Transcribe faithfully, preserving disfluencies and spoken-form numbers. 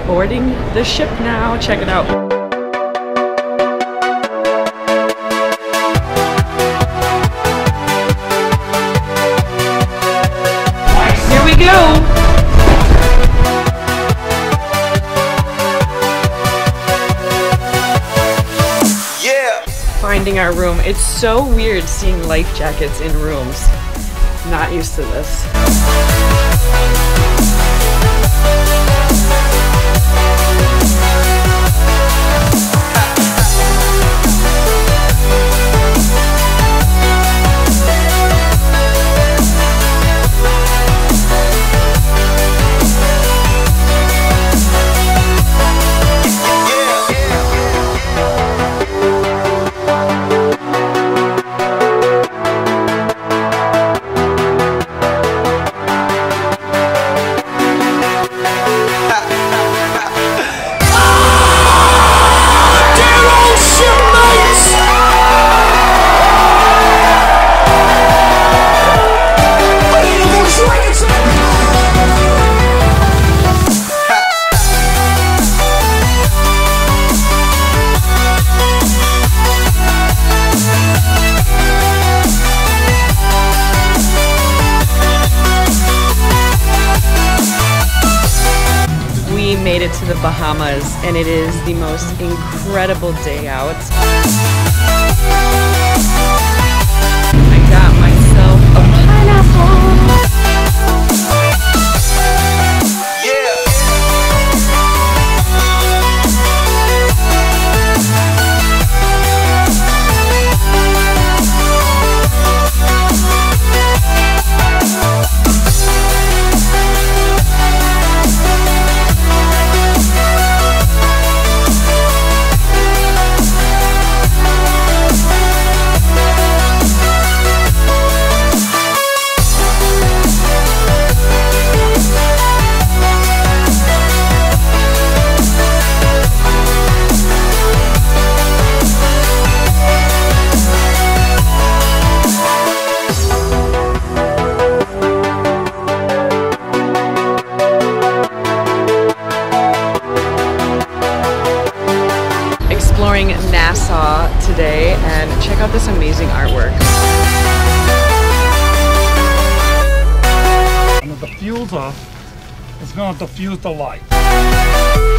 boarding the ship now. Check it out. Here we go. Finding our room. It's so weird seeing life jackets in rooms. Not used to this. We made it to the Bahamas and it is the most incredible day out. I got myself a pineapple. Nassau today, and check out this amazing artwork. And the diffuser is going to diffuse the light.